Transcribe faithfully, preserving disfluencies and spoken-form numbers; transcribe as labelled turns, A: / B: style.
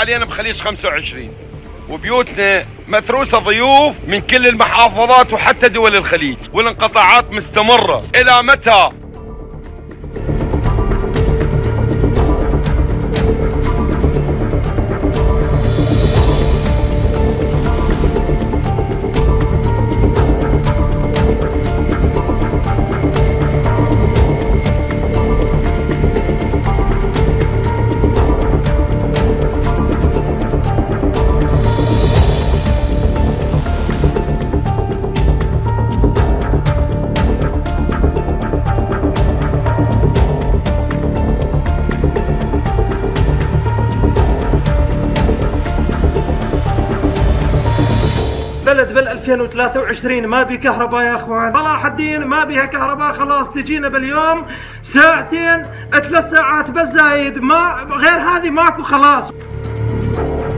A: حاليا بخليج خمسة وعشرين، وبيوتنا متروسة ضيوف من كل المحافظات وحتى دول الخليج، والانقطاعات مستمرة. إلى متى؟
B: بلد بال ألفين وثلاثة وعشرين ما بي كهرباء يا اخوان. صلاح الدين ما بيها كهرباء، خلاص تجينا باليوم ساعتين ثلاث ساعات بس زايد، ما غير هذه ماكو خلاص.